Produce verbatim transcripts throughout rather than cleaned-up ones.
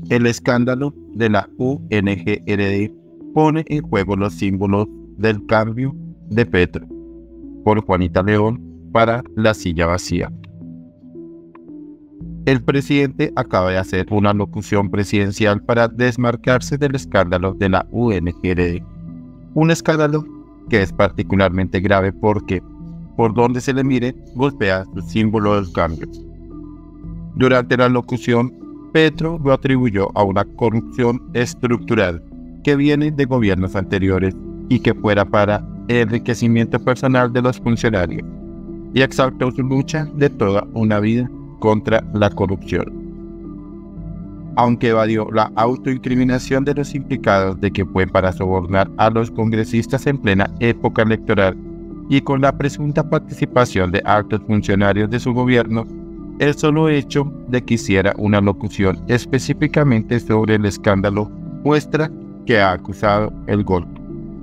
El escándalo de la U N G R D pone en juego los símbolos del cambio de Petro, por Juanita León, para la silla vacía. El presidente acaba de hacer una locución presidencial para desmarcarse del escándalo de la U N G R D. Un escándalo que es particularmente grave porque, por donde se le mire, golpea su símbolo del cambio. Durante la locución, Petro lo atribuyó a una corrupción estructural que viene de gobiernos anteriores y que fuera para el enriquecimiento personal de los funcionarios, y exaltó su lucha de toda una vida contra la corrupción. Aunque evadió la autoincriminación de los implicados de que fue para sobornar a los congresistas en plena época electoral y con la presunta participación de altos funcionarios de su gobierno, el solo hecho de que hiciera una locución específicamente sobre el escándalo muestra que ha acusado el golpe.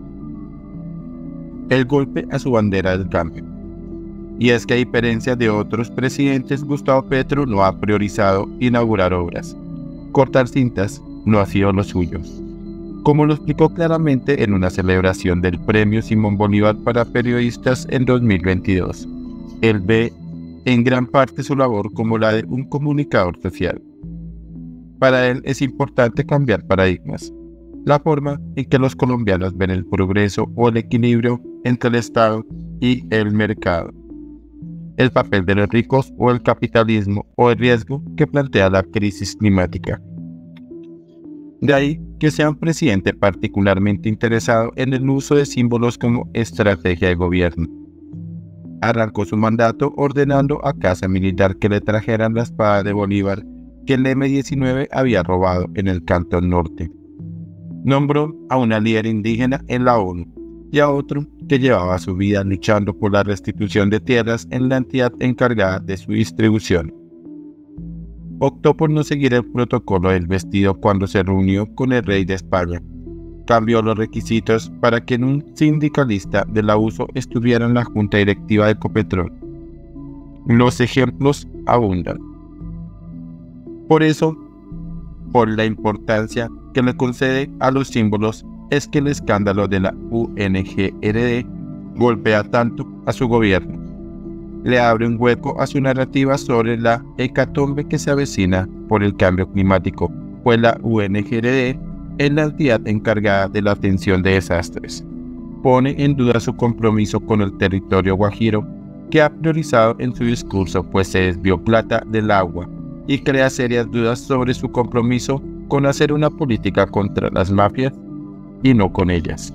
El golpe a su bandera del cambio. Y es que a diferencia de otros presidentes, Gustavo Petro no ha priorizado inaugurar obras. Cortar cintas no ha sido lo suyo. Como lo explicó claramente en una celebración del Premio Simón Bolívar para Periodistas en dos mil veintidós, él ve en gran parte su labor como la de un comunicador social. Para él es importante cambiar paradigmas, la forma en que los colombianos ven el progreso o el equilibrio entre el Estado y el mercado, el papel de los ricos o el capitalismo o el riesgo que plantea la crisis climática. De ahí que sea un presidente particularmente interesado en el uso de símbolos como estrategia de gobierno. Arrancó su mandato ordenando a Casa Militar que le trajeran la espada de Bolívar que el eme diecinueve había robado en el Cantón Norte. Nombró a una líder indígena en la ONU y a otro que llevaba su vida luchando por la restitución de tierras en la entidad encargada de su distribución. Optó por no seguir el protocolo del vestido cuando se reunió con el rey de España. Cambió los requisitos para que un sindicalista de la U S O estuviera en la junta directiva de Ecopetrol. Los ejemplos abundan. Por eso, por la importancia que le concede a los símbolos, es que el escándalo de la U N G R D golpea tanto a su gobierno. Le abre un hueco a su narrativa sobre la hecatombe que se avecina por el cambio climático, pues la U N G R D es la entidad encargada de la atención de desastres. Pone en duda su compromiso con el territorio guajiro, que ha priorizado en su discurso, pues se desvió plata del agua, y crea serias dudas sobre su compromiso con hacer una política contra las mafias y no con ellas.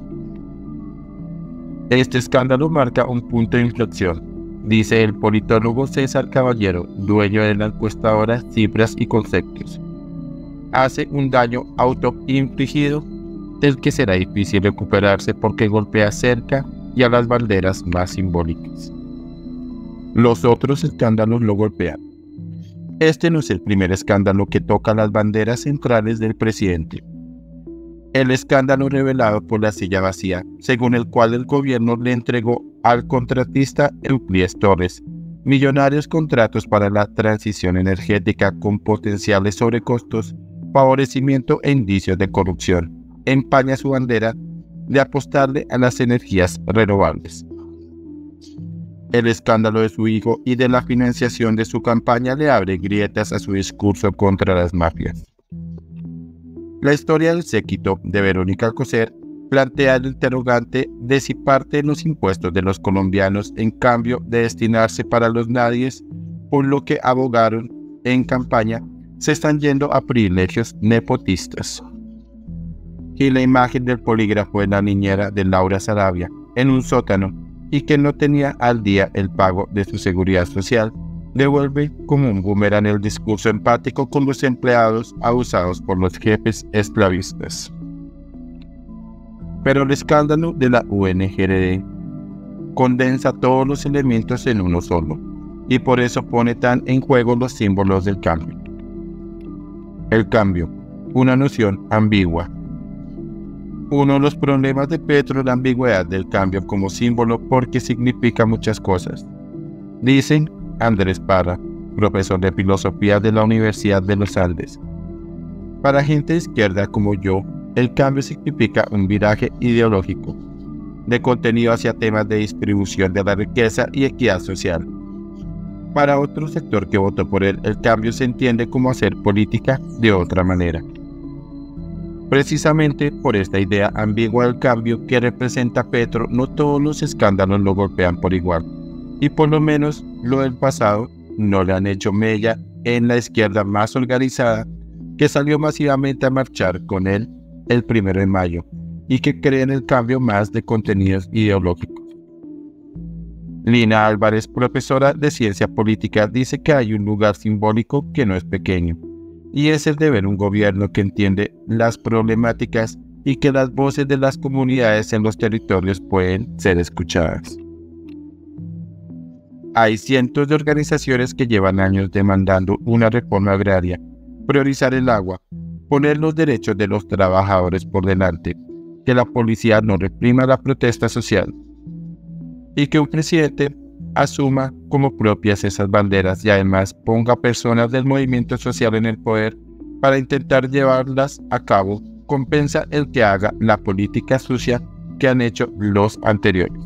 Este escándalo marca un punto de inflexión, dice el politólogo César Caballero, dueño de la encuestadora Cifras y Conceptos. Hace un daño autoinfligido del que será difícil recuperarse porque golpea cerca y a las banderas más simbólicas. Los otros escándalos lo golpean. Este no es el primer escándalo que toca las banderas centrales del presidente. El escándalo revelado por la silla vacía, según el cual el gobierno le entregó al contratista Euclides Torres millonarios contratos para la transición energética con potenciales sobrecostos, favorecimiento e indicios de corrupción, empaña su bandera de apostarle a las energías renovables. El escándalo de su hijo y de la financiación de su campaña le abre grietas a su discurso contra las mafias. La historia del séquito de Verónica Alcocer plantea el interrogante de si parte de los impuestos de los colombianos, en cambio de destinarse para los nadies, por lo que abogaron en campaña, se están yendo a privilegios nepotistas. Y la imagen del polígrafo de la niñera de Laura Sarabia en un sótano y que no tenía al día el pago de su seguridad social, devuelve como un boomerang el discurso empático con los empleados abusados por los jefes esclavistas. Pero el escándalo de la U N G R D condensa todos los elementos en uno solo, y por eso pone tan en juego los símbolos del cambio. El cambio, una noción ambigua. Uno de los problemas de Petro es la ambigüedad del cambio como símbolo porque significa muchas cosas. Dicen Andrés Parra, profesor de filosofía de la Universidad de los Andes. Para gente de izquierda como yo, el cambio significa un viraje ideológico, de contenido hacia temas de distribución de la riqueza y equidad social. Para otro sector que votó por él, el cambio se entiende como hacer política de otra manera. Precisamente por esta idea ambigua del cambio que representa Petro, no todos los escándalos lo golpean por igual, y por lo menos lo del pasado no le han hecho mella en la izquierda más organizada, que salió masivamente a marchar con él el primero de mayo y que cree en el cambio más de contenidos ideológicos. Lina Álvarez, profesora de Ciencia Política, dice que hay un lugar simbólico que no es pequeño, y es el de ver un gobierno que entiende las problemáticas y que las voces de las comunidades en los territorios pueden ser escuchadas. Hay cientos de organizaciones que llevan años demandando una reforma agraria, priorizar el agua, poner los derechos de los trabajadores por delante, que la policía no reprima la protesta social y que un presidente asuma como propias esas banderas y además ponga personas del movimiento social en el poder para intentar llevarlas a cabo, compensa el que haga la política sucia que han hecho los anteriores.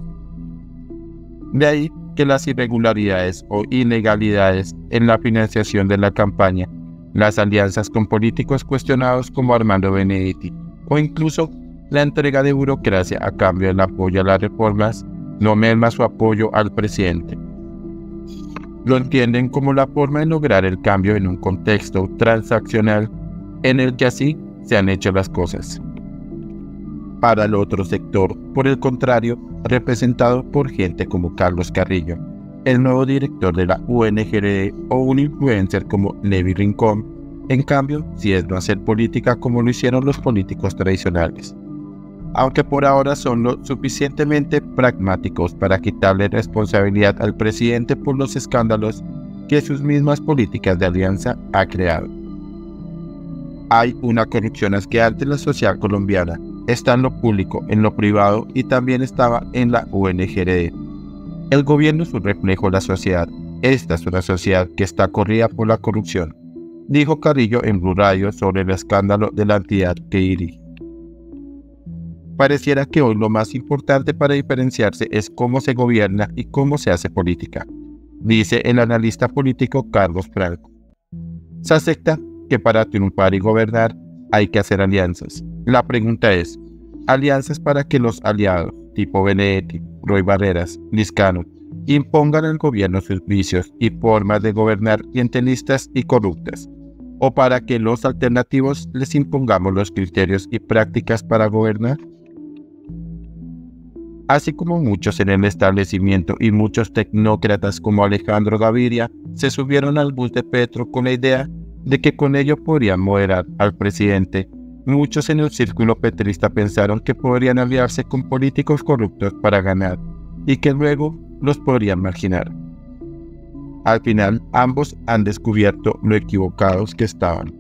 De ahí que las irregularidades o ilegalidades en la financiación de la campaña, las alianzas con políticos cuestionados como Armando Benedetti o incluso la entrega de burocracia a cambio del apoyo a las reformas no merma su apoyo al presidente. Lo entienden como la forma de lograr el cambio en un contexto transaccional en el que así se han hecho las cosas. Para el otro sector, por el contrario, representado por gente como Carlos Carrillo, el nuevo director de la U N G R D o un influencer como Levi Rincón, en cambio, sí es no hacer política como lo hicieron los políticos tradicionales. Aunque por ahora son lo suficientemente pragmáticos para quitarle responsabilidad al presidente por los escándalos que sus mismas políticas de alianza ha creado. Hay una corrupción asqueante en la sociedad colombiana, está en lo público, en lo privado y también estaba en la U N G R D. El gobierno es un reflejo de la sociedad, esta es una sociedad que está corrida por la corrupción, dijo Carrillo en Blue Radio sobre el escándalo de la entidad que dirige. Pareciera que hoy lo más importante para diferenciarse es cómo se gobierna y cómo se hace política, dice el analista político Carlos Franco. Se acepta que para triunfar y gobernar hay que hacer alianzas. La pregunta es, ¿alianzas para que los aliados, tipo Benedetti, Roy Barreras, Lizcano, impongan al gobierno sus vicios y formas de gobernar clientelistas y corruptas? ¿O para que los alternativos les impongamos los criterios y prácticas para gobernar? Así como muchos en el establecimiento y muchos tecnócratas como Alejandro Gaviria se subieron al bus de Petro con la idea de que con ello podrían moderar al presidente, muchos en el círculo petrista pensaron que podrían aliarse con políticos corruptos para ganar y que luego los podrían marginar. Al final, ambos han descubierto lo equivocados que estaban.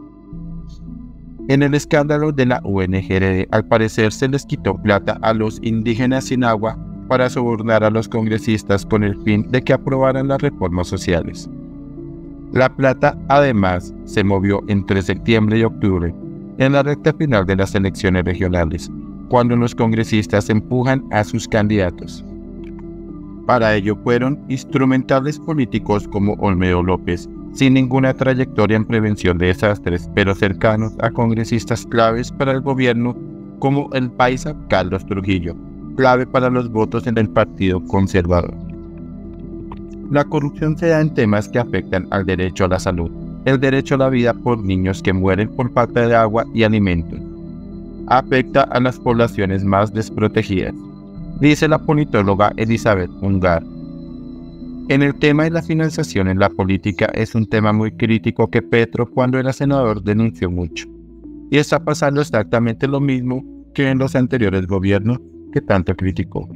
En el escándalo de la U N G R D, al parecer se les quitó plata a los indígenas sin agua para sobornar a los congresistas con el fin de que aprobaran las reformas sociales. La plata, además, se movió entre septiembre y octubre, en la recta final de las elecciones regionales, cuando los congresistas empujan a sus candidatos. Para ello fueron instrumentales políticos como Olmedo López, sin ninguna trayectoria en prevención de desastres, pero cercanos a congresistas claves para el gobierno como el paisa Carlos Trujillo, clave para los votos en el Partido Conservador. La corrupción se da en temas que afectan al derecho a la salud, el derecho a la vida por niños que mueren por falta de agua y alimentos. Afecta a las poblaciones más desprotegidas, dice la politóloga Elizabeth Ungar. En el tema de la financiación en la política es un tema muy crítico que Petro cuando era senador denunció mucho. Y está pasando exactamente lo mismo que en los anteriores gobiernos que tanto criticó.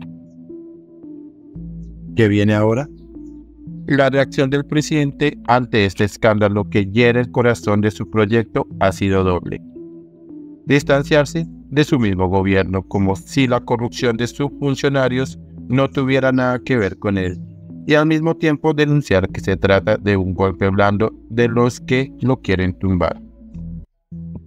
¿Qué viene ahora? La reacción del presidente ante este escándalo que hiere el corazón de su proyecto ha sido doble. Distanciarse de su mismo gobierno como si la corrupción de sus funcionarios no tuviera nada que ver con él, y al mismo tiempo denunciar que se trata de un golpe blando de los que lo quieren tumbar.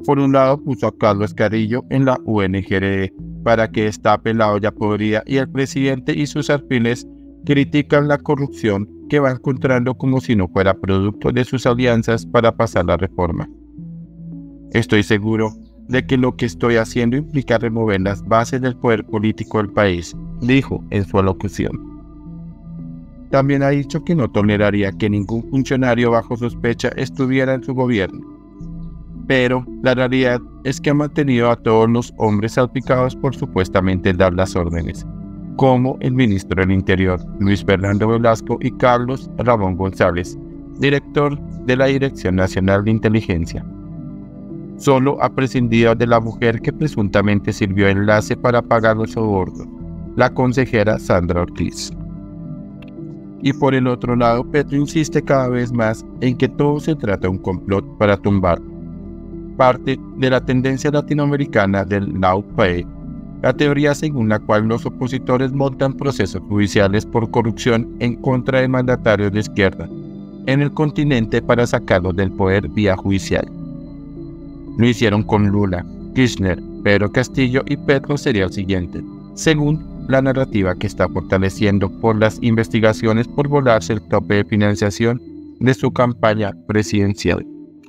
Por un lado puso a Carlos Carrillo en la U N G R E para que destape la olla podrida y el presidente y sus alfiles critican la corrupción que va encontrando como si no fuera producto de sus alianzas para pasar la reforma. Estoy seguro de que lo que estoy haciendo implica remover las bases del poder político del país, dijo en su alocución. También ha dicho que no toleraría que ningún funcionario bajo sospecha estuviera en su gobierno. Pero la realidad es que ha mantenido a todos los hombres salpicados por supuestamente dar las órdenes, como el ministro del Interior, Luis Fernando Velasco, y Carlos Ramón González, director de la Dirección Nacional de Inteligencia. Solo ha prescindido de la mujer que presuntamente sirvió de enlace para pagar los sobornos, la consejera Sandra Ortiz. Y por el otro lado, Petro insiste cada vez más en que todo se trata de un complot para tumbar. Parte de la tendencia latinoamericana del lawfare, la teoría según la cual los opositores montan procesos judiciales por corrupción en contra de mandatarios de izquierda en el continente para sacarlos del poder vía judicial. Lo hicieron con Lula, Kirchner, Pedro Castillo y Petro sería el siguiente, según la narrativa que está fortaleciendo por las investigaciones por volarse el tope de financiación de su campaña presidencial.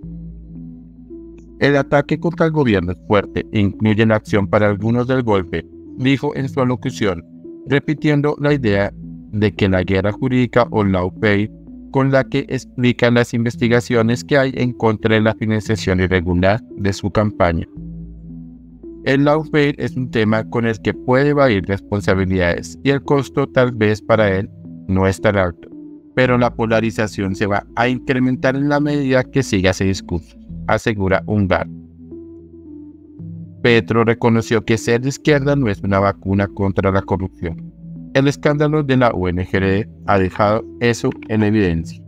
El ataque contra el gobierno es fuerte e incluye la acción para algunos del golpe, dijo en su alocución, repitiendo la idea de que la guerra jurídica o lawfare con la que explican las investigaciones que hay en contra de la financiación irregular de su campaña. El lawfare es un tema con el que puede evadir responsabilidades y el costo tal vez para él no es tan alto, pero la polarización se va a incrementar en la medida que siga ese discurso, asegura Ungar. Petro reconoció que ser de izquierda no es una vacuna contra la corrupción. El escándalo de la U N G R E ha dejado eso en evidencia.